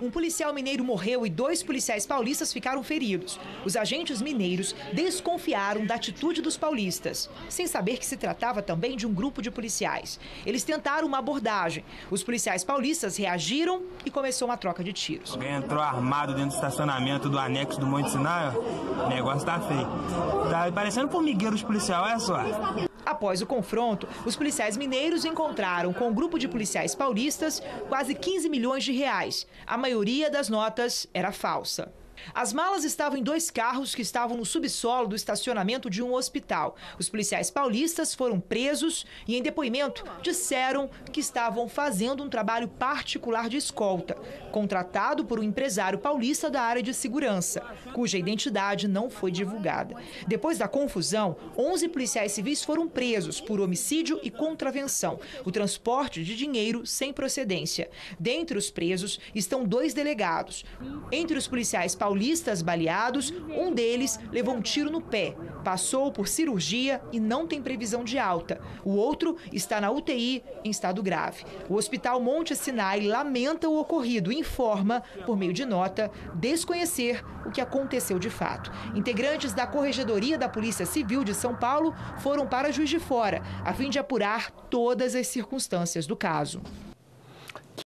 Um policial mineiro morreu e 2 policiais paulistas ficaram feridos. Os agentes mineiros desconfiaram da atitude dos paulistas, sem saber que se tratava também de um grupo de policiais. Eles tentaram uma abordagem. Os policiais paulistas reagiram e começou uma troca de tiros. Alguém entrou armado dentro do estacionamento do anexo do Monte Sinai, ó. O negócio tá feio. Tá parecendo formigueiro os policiais, olha só. Após o confronto, os policiais mineiros encontraram com o grupo de policiais paulistas quase 15 milhões de reais. A maioria das notas era falsa. As malas estavam em 2 carros que estavam no subsolo do estacionamento de um hospital. Os policiais paulistas foram presos e, em depoimento, disseram que estavam fazendo um trabalho particular de escolta, contratado por um empresário paulista da área de segurança, cuja identidade não foi divulgada. Depois da confusão, 11 policiais civis foram presos por homicídio e contravenção, o transporte de dinheiro sem procedência. Dentre os presos estão 2 delegados. Entre os policiais paulistas baleados, um deles levou um tiro no pé, passou por cirurgia e não tem previsão de alta. O outro está na UTI em estado grave. O Hospital Monte Sinai lamenta o ocorrido e informa, por meio de nota, desconhecer o que aconteceu de fato. Integrantes da Corregedoria da Polícia Civil de São Paulo foram para Juiz de Fora, a fim de apurar todas as circunstâncias do caso.